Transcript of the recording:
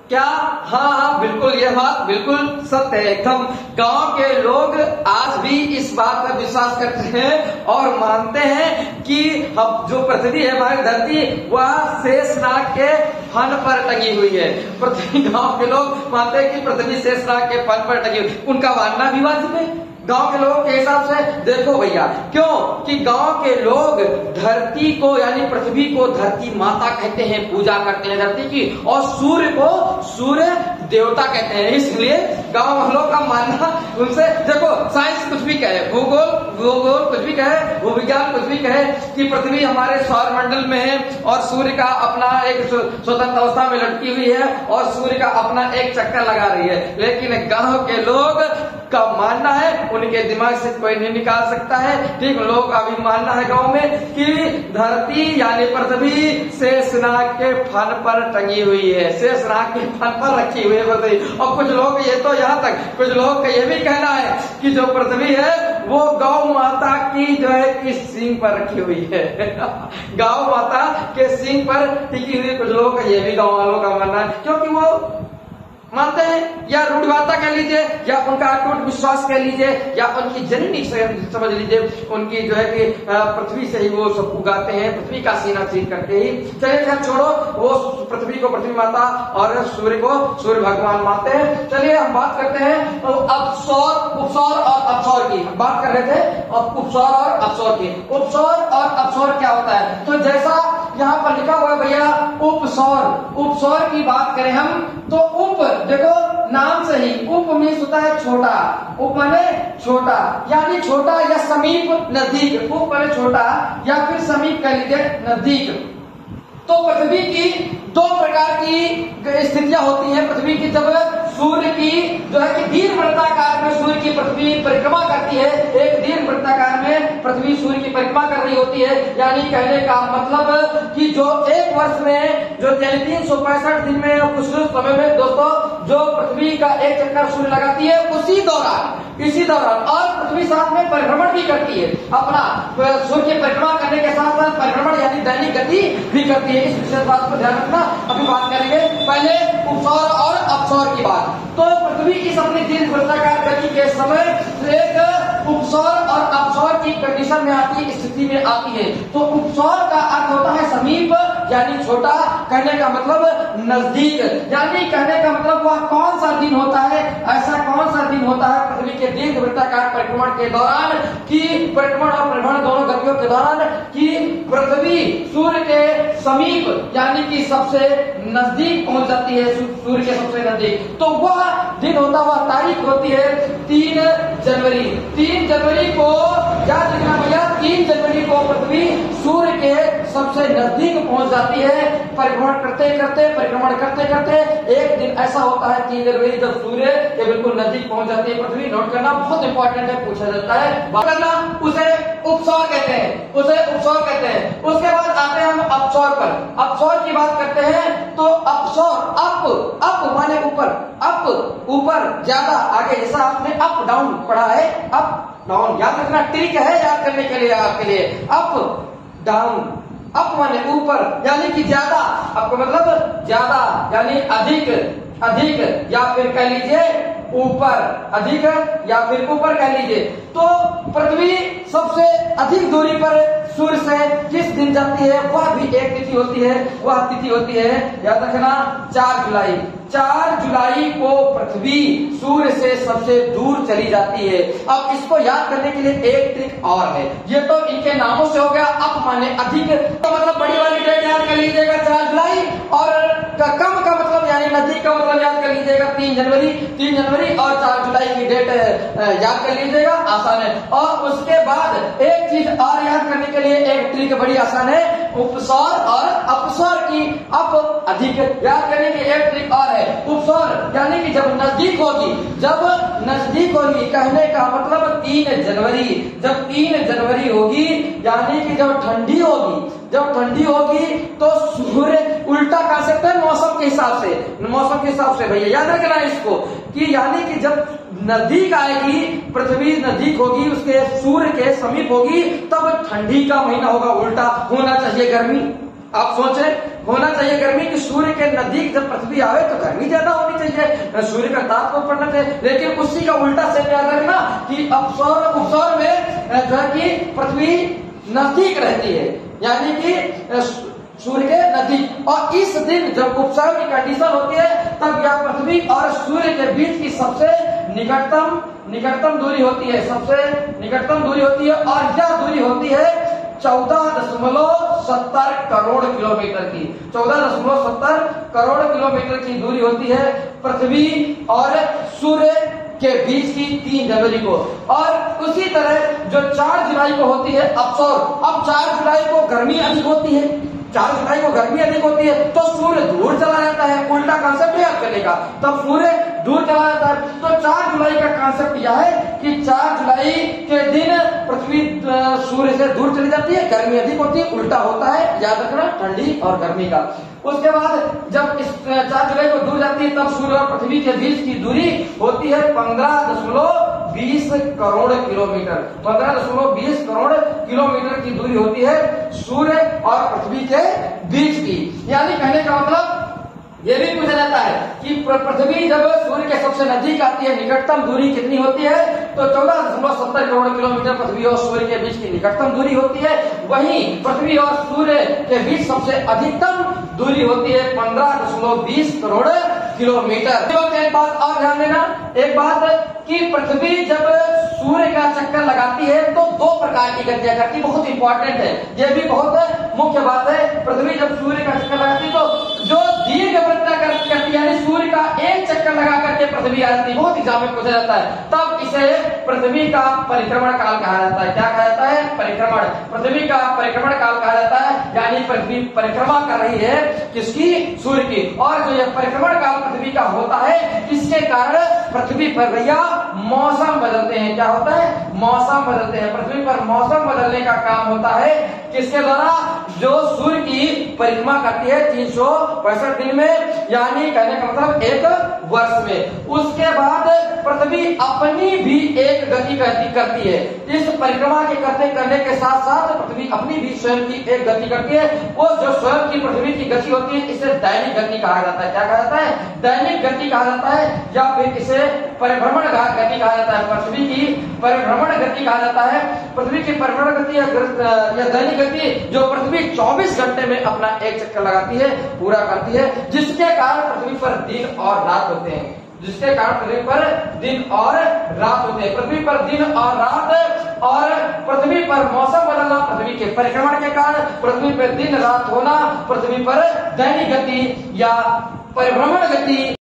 क्या? हाँ हाँ, बिल्कुल, ये बात बिल्कुल सत्य है एकदम। गांव के लोग आज भी इस बात पर विश्वास करते हैं और मानते हैं कि अब जो पृथ्वी है, हमारी धरती, वह शेषनाग के फन पर टंगी हुई है। पृथ्वी, गांव के लोग मानते हैं कि पृथ्वी शेषनाग के फन पर टंगी हुई। उनका मानना भी वाजिब है गांव के लोगों के हिसाब से। देखो भैया, क्यों कि गांव के लोग धरती को यानी पृथ्वी को धरती माता कहते हैं, पूजा करते हैं धरती की, और सूर्य को सूर्य देवता कहते हैं। इसलिए गांव वालों का मानना उनसे, देखो साइंस कुछ भी कहे, भूगोल कुछ भी कहे, भूविज्ञान कुछ भी कहे कि पृथ्वी हमारे सौर मंडल में है और सूर्य का अपना एक स्वतंत्र अवस्था में लटकी हुई है और सूर्य का अपना एक चक्कर लगा रही है, लेकिन गांव के लोग का मानना है, उनके दिमाग से कोई नहीं निकाल सकता है। ठीक, लोग अभी मानना है गांव में कि धरती यानी पृथ्वी शेषनाग के फन पर टंगी हुई है, शेषनाग के फन पर रखी हुई है पृथ्वी। और कुछ लोग, ये तो यहाँ तक कुछ लोग का ये भी कहना है कि जो पृथ्वी है वो गौ माता की जो है कि सींग पर रखी हुई है। गौ माता के सींग पर टिकी हुई। कुछ लोगों का ये भी गाँव वालों का मानना है, क्योंकि वो मानते हैं, या रूढ़वाता कह लीजिए, या उनका अटूट विश्वास कह लीजिए, या उनकी जननी समझ लीजिए, उनकी जो है कि पृथ्वी से ही वो सब उगाते हैं, पृथ्वी का सीना चीर करके ही। चलिए छोड़ो, वो पृथ्वी को पृथ्वी माता और सूर्य को सूर्य भगवान मानते हैं। चलिए हम बात करते हैं तो अपसौर, उपसौर और अपसौर की बात कर रहे थे। अब उपसौर और अपसौर की, उपसौर और अपसौर क्या होता है? तो जैसा यहाँ पर लिखा हुआ है भैया, उपसौर, उपसौर की बात करें हम तो उप, देखो नाम से ही उप मीन्स होता है छोटा, उप माने छोटा, यानी छोटा या समीप, नजदीक। उप माने छोटा या फिर समीप कह लीजिए, नजदीक। तो पृथ्वी की दो प्रकार की स्थितियां होती हैं पृथ्वी की। जब सूर्य की जो है कि दीर्घ वृत्ताकार में सूर्य की पृथ्वी परिक्रमा करती है, एक दीर्घ वृत्ताकार में पृथ्वी सूर्य की परिक्रमा कर रही होती है, यानी कहने का मतलब कि जो एक वर्ष में जो 365 दिन में कुछ समय में दोस्तों जो पृथ्वी का एक चक्कर सूर्य लगाती है, इसी दौरान और पृथ्वी साथ में परिभ्रमण भी करती है, अपना सूर्य की परिक्रमा करने के साथ साथ परिभ्रमण यानी दैनिक गति भी करती है। इस विशेष बात को ध्यान रखना। अभी बात करेंगे पहले उपसौर और अपसौर की बात। तो पृथ्वी इस अपनी दीर्घ वृत्ताकार गति के समय एक उपसौर और अपसौर की कंडीशन में आती है, स्थिति में आती है। तो उपसौर का अर्थ होता है समीप यानी छोटा, कहने का मतलब नजदीक, यानी कहने का मतलब वह कौन सा दिन होता है, ऐसा कौन सा दिन होता है पृथ्वी के दीर्घ वृत्ताकार परिक्रमण के दौरान, कि परिक्रमण और परिभ्रमण दोनों गतियों के दौरान कि पृथ्वी सूर्य के समीप यानी कि सबसे नजदीक पहुंच जाती है, सूर्य के सबसे नजदीक। तो वह दिन होता, वह तारीख होती है 3 जनवरी। 3 जनवरी को याद रखना भैया, 3 जनवरी को पृथ्वी सूर्य के सबसे नजदीक पहुंच जाती है। परिभ्रमण परिक्रमण करते करते एक दिन ऐसा होता है 3 जनवरी जब सूर्य के बिल्कुल नजदीक पहुंच जाती है पृथ्वी। नोट करना, बहुत इंपॉर्टेंट है, पूछा जाता है, बात करना। उसे उपसौर कहते हैं, उसके बाद आते हैं हम अपसौर पर। अपसौर की बात करते हैं तो अपसौर, अप माने ऊपर, ऊपर ज्यादा आगे, जैसा आपने अप डाउन पढ़ा है, अप डाउन याद रखना, ट्रिक है याद करने के लिए आपके लिए। अप डाउन, अप माने ऊपर यानी कि ज्यादा, आपको मतलब ज्यादा यानी अधिक या फिर कह लीजिए ऊपर, अधिक या फिर ऊपर कह लीजिए। तो पृथ्वी सबसे अधिक दूरी पर सूर्य से किस दिन जाती है, वह भी एक तिथि होती है, वह तिथि होती है याद रखना 4 जुलाई। 4 जुलाई को पृथ्वी सूर्य से सबसे दूर चली जाती है। अब इसको याद करने के लिए एक ट्रिक और है, ये तो इनके नामों से हो गया। अप माने अधिक, तो मतलब बड़ी वाली डेट याद कर लीजिएगा 4 जुलाई, और कम का मतलब यानी नजदीक का मतलब याद कर लीजिएगा 3 जनवरी और 4 जुलाई की डेट याद कर लीजिएगा, आसान है। और उसके बाद एक चीज और याद करने के लिए एक ट्रिक बड़ी आसान है, उपसौर और अपसौर की। अप अधिक याद करने की एक ट्रिक और है, उपसौर यानी कि जब नजदीक होगी, कहने का मतलब 3 जनवरी, जब 3 जनवरी होगी यानी कि जब ठंडी होगी तो सूर्य उल्टा कर सकते हैं मौसम के हिसाब से भैया याद रखना इसको, कि यानी कि जब नजदीक आएगी, पृथ्वी नजदीक होगी, उसके सूर्य के समीप होगी, तब ठंडी का महीना होगा, उल्टा होना चाहिए गर्मी। आप सोचें होना चाहिए गर्मी की सूर्य के नजदीक जब पृथ्वी आवे तो गर्मी ज्यादा होनी चाहिए, सूर्य का ताप को पड़ना चाहिए। लेकिन उसी का उल्टा से क्या करना कि अपसौर उपसौर में जो है कि पृथ्वी नजदीक रहती है, यानी कि सूर्य के नजदीक। और इस दिन जब उपसौर की कंडीशन होती है तब यह पृथ्वी और सूर्य के बीच की सबसे निकटतम दूरी होती है, सबसे निकटतम दूरी होती है। और यह दूरी होती है 14.70 करोड़ किलोमीटर की, 14.70 करोड़ किलोमीटर की दूरी होती है पृथ्वी और सूर्य के बीच की 3 जनवरी को। और उसी तरह जो 4 जुलाई को होती है अपसौर, अब 4 जुलाई को गर्मी अधिक होती है, 4 जुलाई को गर्मी अधिक होती है तो सूर्य दूर चला जाता है, उल्टा कांसेप्ट याद करने का, तब सूर्य दूर चला जाता है। तो 4 जुलाई का कांसेप्ट यह है कि 4 जुलाई के दिन पृथ्वी सूर्य से दूर चली जाती है, गर्मी अधिक होती है, उल्टा होता है, याद रखना, ठंडी और गर्मी का। उसके बाद जब इस 4 जुलाई को दूर जाती है तब सूर्य और पृथ्वी के बीच की दूरी होती है 15.20 करोड़ किलोमीटर, 15.20 करोड़ किलोमीटर की दूरी होती है सूर्य और पृथ्वी के बीच की। यानी कहने का मतलब ये भी पूछा जाता है कि पृथ्वी जब सूर्य के सबसे नजदीक आती है, निकटतम दूरी कितनी होती है, तो 14.70 करोड़ किलोमीटर पृथ्वी और सूर्य के बीच की निकटतम दूरी होती है। वहीं पृथ्वी और सूर्य के बीच सबसे अधिकतम दूरी होती है 15.20 करोड़ किलोमीटर। एक बात और ध्यान देना, एक बात कि पृथ्वी जब सूर्य का चक्कर लगाती है तो 2 प्रकार की गतियां करती है, बहुत इंपॉर्टेंट है, यह भी बहुत मुख्य बात है। पृथ्वी जब सूर्य का चक्कर लगाती है तो जो दीर्घ वृत्ता करती है, यानी सूर्य का एक चक्कर लगा करके पृथ्वी आ जाती है, बहुत एग्जाम में पूछा जाता है, तब इसे पृथ्वी का परिक्रमण काल कहा जाता है। क्या कहा जाता है? परिक्रमण, पृथ्वी का परिक्रमण काल कहा जाता है, यानी पृथ्वी परिक्रमा कर रही है किसकी? सूर्य की। और जो यह परिक्रमण काल पृथ्वी का होता है, इसके कारण पृथ्वी पर भैया मौसम बदलते हैं। क्या होता है? मौसम बदलते हैं। पृथ्वी पर मौसम बदलने का काम होता है किसके द्वारा? जो सूर्य की परिक्रमा करती है 365 दिन में, यानी कहने का मतलब 1 वर्ष में। उसके बाद पृथ्वी अपनी भी एक गति करती है। इस परिक्रमा के करने के साथ साथ पृथ्वी अपनी भी स्वयं की एक गति करती है। वो जो स्वयं की पृथ्वी की गति होती है इसे दैनिक गति कहा जाता है। क्या कहा जाता है? दैनिक गति कहा जाता है, या फिर इसे परिभ्रमण गति कहा जाता है। पृथ्वी की परिभ्रमण गति कहा जाता है। पृथ्वी की परिभ्रमण गति या दैनिक गति जो पृथ्वी 24 घंटे में अपना एक चक्कर लगाती है, पूरा करती है, जिसके कारण पृथ्वी पर दिन और रात होते हैं, जिसके कारण पृथ्वी पर दिन और रात होते हैं। पृथ्वी पर दिन और रात और पृथ्वी पर मौसम बदलना पृथ्वी के परिक्रमण के कारण, पृथ्वी पर दिन रात होना पृथ्वी पर दैनिक गति या परिभ्रमण गति